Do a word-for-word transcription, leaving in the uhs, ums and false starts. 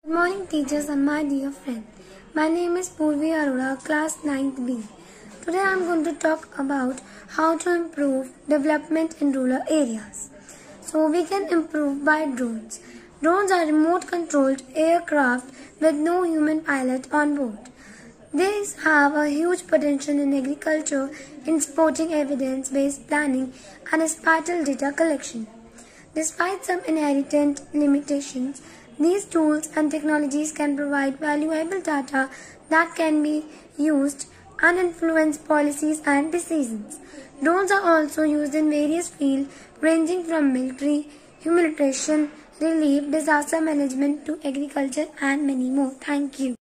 Good morning teachers and my dear friend. My name is Purvi Arora, class ninth B. Today I am going to talk about how to improve development in rural areas. So we can improve by drones. Drones are remote controlled aircraft with no human pilot on board. These have a huge potential in agriculture, in supporting evidence-based planning and spatial data collection. Despite some inherent limitations, these tools and technologies can provide valuable data that can be used and influence policies and decisions. Drones are also used in various fields ranging from military, humanitarian, relief, disaster management to agriculture and many more. Thank you.